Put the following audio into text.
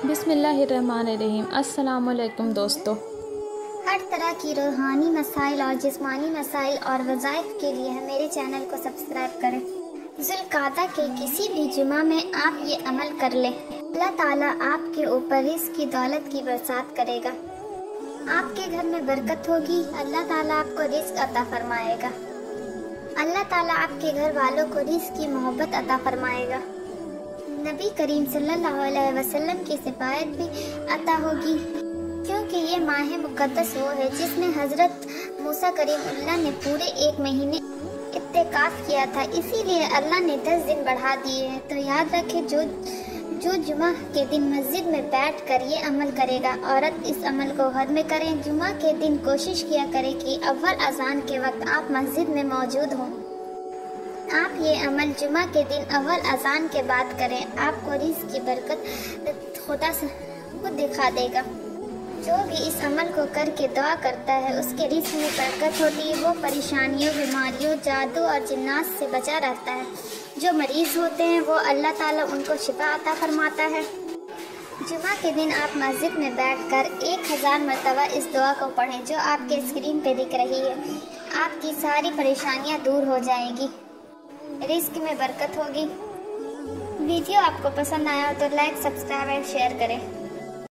बिस्मिल्लाहिर्रहमानिर्रहीम। अस्सलाम वालेकुम दोस्तों। हर तरह की रूहानी मसाइल और जिस्मानी मसाइल और वज़ाइफ के लिए मेरे चैनल को सब्सक्राइब करें। ज़ुल्क़ादा के किसी भी जुमा में आप ये अमल कर लें, अल्लाह ताला आपके ऊपर रिज़्क़ की दौलत की बरसात करेगा। आपके घर में बरकत होगी, अल्लाह ताला आपको रिज़्क़ अता फरमाएगा। अल्लाह ताला आपके घर वालों को रिज़्क़ की मोहब्बत अता फरमाएगा। नबी करीम सल्लल्लाहु अलैहि वसल्लम की सिफायत भी अता होगी, क्योंकि ये माह मुक़द्दस वो है जिसमें हज़रत मूसा करीमुल्लाह ने पूरे 1 महीने इत्तिकाफ़ किया था, इसीलिए अल्लाह ने 10 दिन बढ़ा दिए हैं। तो याद रखें, जो जुमा के दिन मस्जिद में बैठ कर ये अमल करेगा, औरत इस अमल को घर में करें। जुमा के दिन कोशिश किया करें कि अव्वल अज़ान के वक्त आप मस्जिद में मौजूद हों। आप ये अमल जुमा के दिन अव्वल अज़ान के बाद करें, आपको रिज़्क़ की बरकत खुदा खुद दिखा देगा। जो भी इस अमल को करके दुआ करता है उसके रिज़्क़ में बरकत होती है, वो परेशानियों, बीमारियों, जादू और जिन्नात से बचा रहता है। जो मरीज़ होते हैं वो अल्लाह ताला उनको शिफा अता फरमाता है। जुमा के दिन आप मस्जिद में बैठकर 1000 मरतबा इस दुआ को पढ़ें जो आपके स्क्रीन पे दिख रही है। आपकी सारी परेशानियां दूर हो जाएगी, रिज़्क़ में बरकत होगी। वीडियो आपको पसंद आया हो तो लाइक, सब्सक्राइब और शेयर करें।